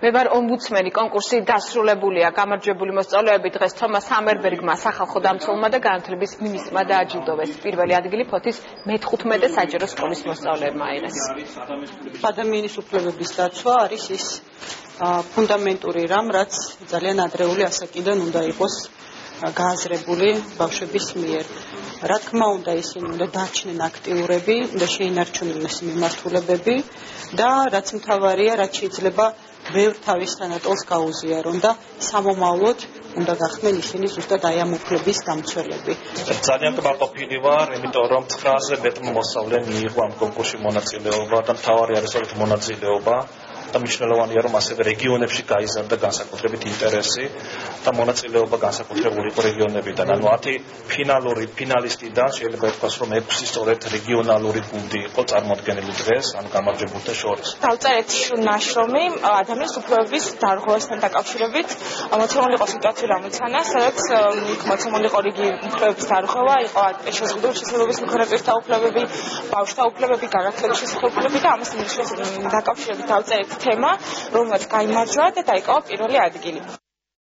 მე ვარ ომბუდსმენი კონკურსი დასრულებულია გამარჯვებული მოსწავლეები დღეს თომას ჰამერბერგმა სახალხო დამცველმა და განათლების მინისტრმა დააჯილდოვეს პირველი ადგილი ფოთის მე-15 საჯარო სკოლის მოსწავლეებმა აიღეს ადამიანის უფლებების დაცვა არის ის ფუნდამენტური რამ რაც ძალიან ადრეული ასაკიდან უნდა იყოს გააზრებული ბავშვების მიერ რა თქმა უნდა ისინი უნდა დარჩნენ აქტიურები და შეინარჩუნონ მიმართულებები და რაც მთავარია რაც შეიძლება ბევრ თავის თანატოლს გაუზიარონ და სამომავლოდ უნდა გახდნენ ისინი ზუსტად აი ამ უფლების დამცველები. ძალიან კმაყოფილი ვარ, იმიტომ რომ 900-ზე მეტ მოსწავლე მიიღო ამ კონკურსში მონაწილეობა და მთავარი არის ეს მონაწილეობა და მნიშვნელოვანია რომ ასევე რეგიონებში გაიზარდა განსაკუთრებით ინტერესი და მონაწილეობა განსაკუთრებული იყო რეგიონებიდან. ანუ 10 ფინალისტიდან შეიძლება ითქვას რომ 6 სწორედ რეგიონალური გუნდი იყო წარმოდგენილი დღეს ამ გამარჯვებულთა შორის. დავწერეთ ნაშრომი ადამიანის უფლებების დარღვევასთან დაკავშირებით. მოცემული იყო სიტუაცია რამოცანა, სადაც მოცემული იყო რიგი უფლებების დარღვევა, იყო შეზღუდული შესაძლებლობის მქონე უფლებები, ბავშვთა უფლებები, განათლების შესაძლებლობები და ამასთან დაკავშირებით დავწერეთ თემა, რომელსაც გაიმარჯვა და დაიკავა პირველი ადგილი.